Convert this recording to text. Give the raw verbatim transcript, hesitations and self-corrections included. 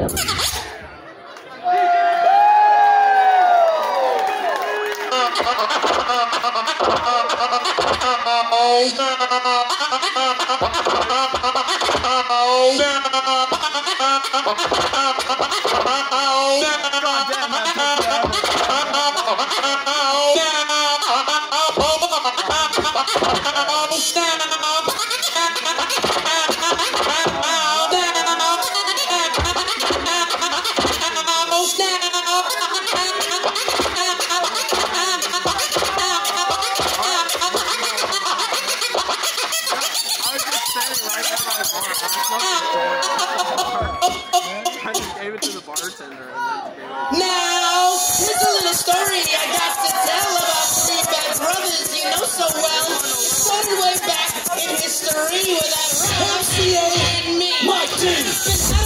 Now, here's a little story I got to tell about three bad brothers you know so well. Started way back in history with that rap, M C A and me. Mike D.